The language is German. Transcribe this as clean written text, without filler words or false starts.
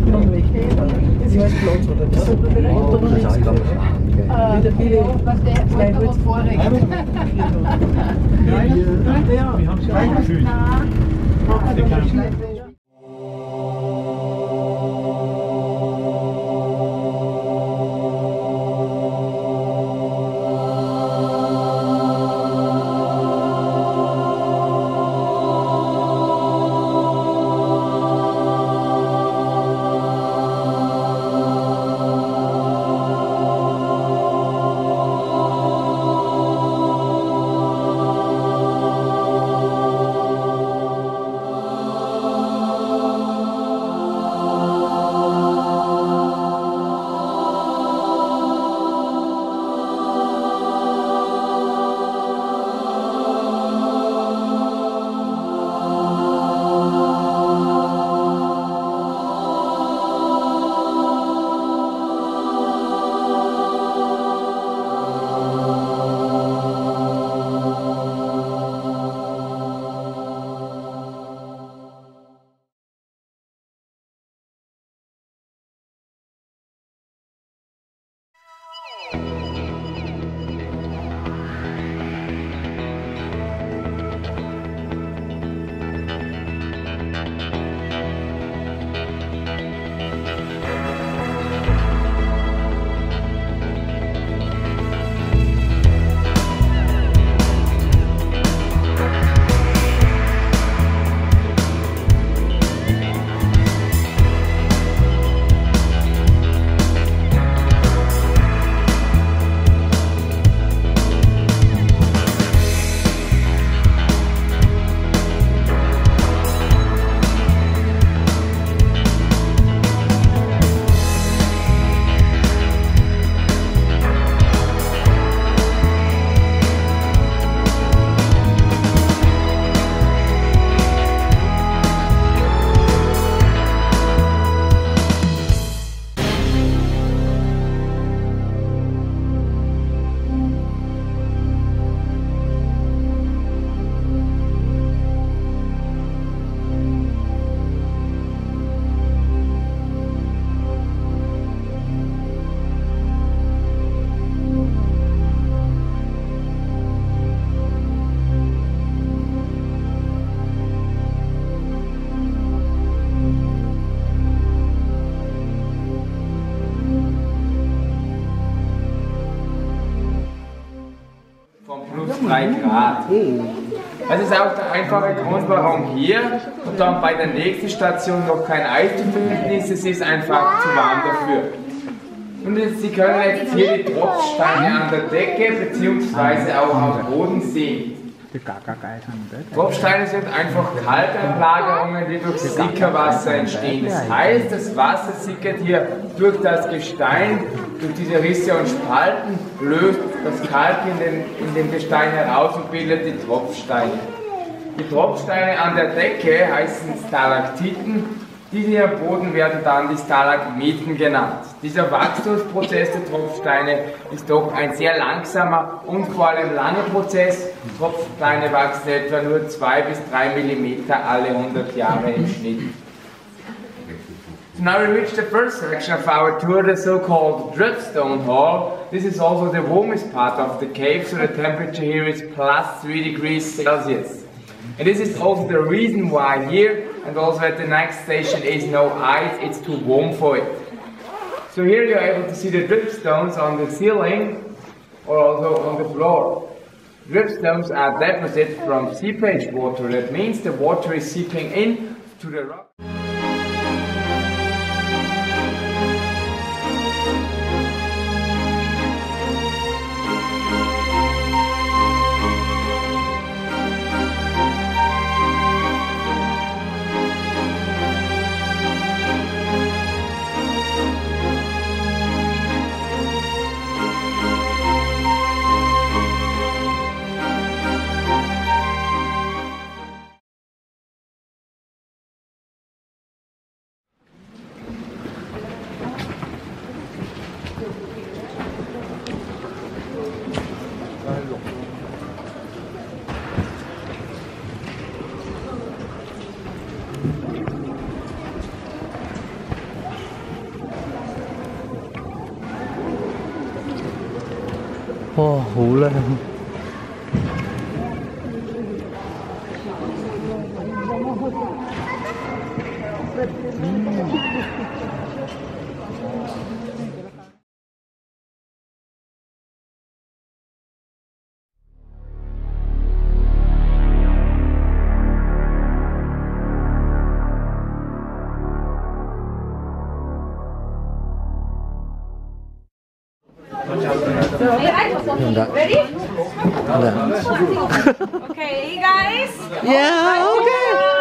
noch weg. Sie heißt Platz, oder? Das ist wieder viele kleine Holz. Wir haben sie auch gefühlt. Plus 3 Grad. Das ist auch der einfache Grund, warum hier und dann bei der nächsten Station noch kein Eis zu finden ist. Es ist einfach zu warm dafür. Und Sie können jetzt hier die Tropfsteine an der Decke bzw. auch am Boden sehen. Tropfsteine sind einfach Kaltablagerungen, die durch Sickerwasser entstehen. Das heißt, das Wasser sickert hier durch das Gestein, durch diese Risse und Spalten, löst das Kalk in dem Gestein heraus und bildet die Tropfsteine. Die Tropfsteine an der Decke heißen Stalaktiten. Diese hier am Boden werden dann die Stalagmiten genannt. Dieser Wachstumsprozess der Tropfsteine ist doch ein sehr langsamer und vor allem langer Prozess. Tropfsteine wachsen etwa nur 2 bis 3 mm alle 100 Jahre im Schnitt. So now we reach the first section of our tour, the so-called Dripstone Hall. This is also the warmest part of the cave, so the temperature here is plus 3 degrees Celsius. And this is also the reason why here and also at the next station is no ice, it's too warm for it. So here you're able to see the dripstones on the ceiling or also on the floor. Dripstones are deposited from seepage water, that means the water is seeping in to the rock. cool. Ready? Okay, guys. Yeah, okay.